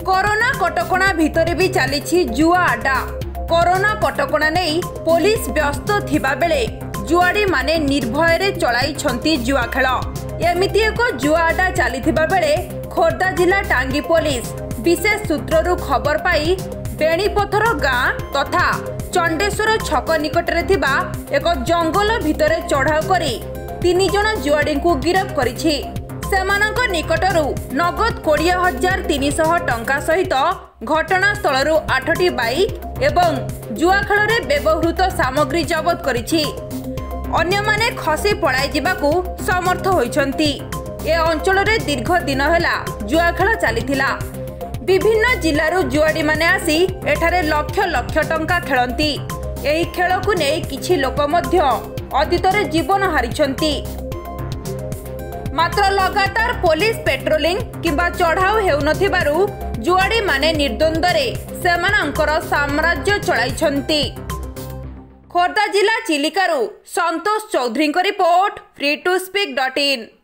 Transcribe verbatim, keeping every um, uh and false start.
Corona कटकणा भितर भी चली जुआ आड्डा। कोरोना कटकणा नहीं पुलिस व्यस्त थिबा बेले जुआड़ी माने निर्भय रे चलाई जुआ खेल। एमिति एक जुआ आड्डा चलीथिबा बेले खोर्धा जिला टांगी पुलिस विशेष सूत्ररू खबर पाई बेणीपथर गाँ तथा चंडेश्वर छक निकटरे थिबा एक जंगल भितर चढ़ाऊ करी तीन जन जुआड़ी को गिरफ्त करिछि। सेमानक निकटरू नगद कोड़े हजार तीन शह टंका सहित घटनास्थलरू आठटी बाइक एवं जुआ खेल में व्यवहृत सामग्री जबत करिछि। अन्य माने खसी पलाई जिबाकू समर्थ होइछंती। ए अंचल रे दीर्घ दिन हेला जुआ खेल चलीथिला। विभिन्न जिल्लारू जुआड़ी माने आसी एठारे लक्ष लक्ष टंका खेलंती। एही खेल को नहीं किछि लोक मध्य अतीतरे जीवन हारिछंती। मात्र लगातार पुलिस पेट्रोलिंग किंबा चढ़ाऊ हेउनथिबारु जुआड़ी माने निर्द्वंदरे सेमानंकर साम्राज्य चलाइछंती। खोर्धा जिला चिलिकारु Santosh Chaudhary report free to speak dot in.